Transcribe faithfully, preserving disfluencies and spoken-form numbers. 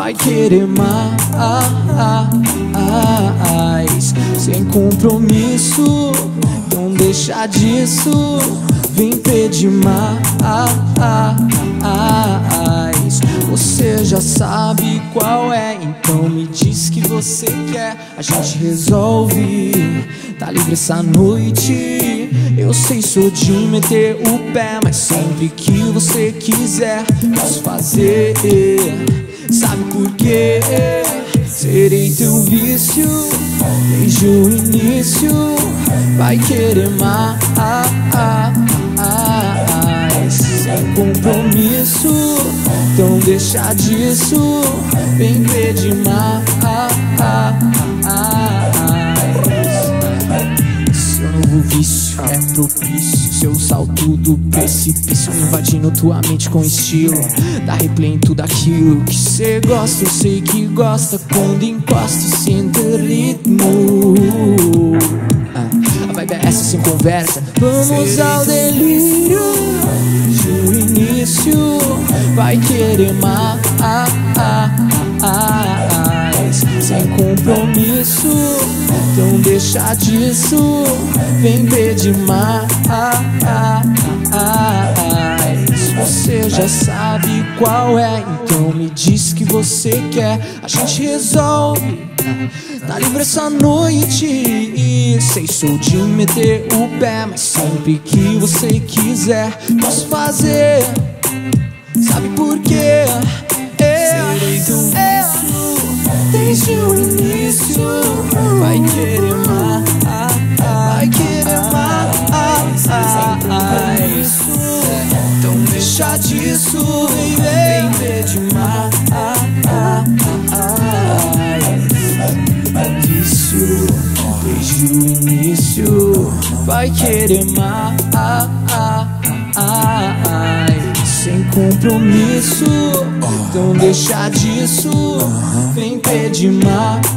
vai querer mais. Sem compromisso, não deixa disso, vem pedir mais. Você já sabe qual é, então me diz que você quer. A gente resolve, tá livre essa noite. Eu sei, sou de meter o pé, mas sempre que você quiser posso fazer. Sabe por quê? Serei teu vício desde o início. Vai querer mais, sem compromisso, então deixa disso, vem pedir mais. Seu novo vício é propício, seu salto do precipício, invadindo tua mente com estilo. Dá replay em tudo aquilo que cê gosta, eu sei que gosta. Quando encosta e sente ritmo, a vibe é essa sem conversa. Vamos ao delírio de o início, vai querer mais. Sem compromisso, então deixa disso, vem pedir mais. Você já sabe qual é, então me diz que você quer. A gente resolve, tá livre essa noite. E sei, sou de meter o pé, mas sempre que você quiser posso fazer. Sabe por quê? Serei teu vício desde o início. Vai querer mais, vai querer mais. Então deixa disso, vem pedir mais. Vício desde o início, vai querer mais. Sem compromisso, então deixa disso, vem pedir mais.